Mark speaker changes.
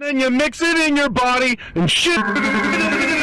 Speaker 1: Then you mix it in your body and shit.